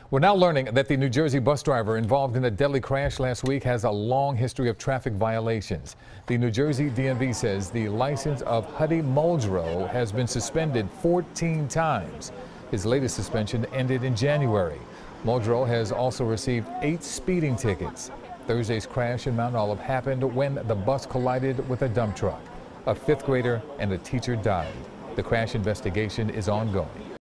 We're now learning that the New Jersey bus driver involved in a deadly crash last week has a long history of traffic violations. The New Jersey DMV says the license of Huddy Muldrow has been suspended 14 times. His latest suspension ended in January. Muldrow has also received 8 speeding tickets. Thursday's crash in Mount Olive happened when the bus collided with a dump truck. A 5th grader and a teacher died. The crash investigation is ongoing.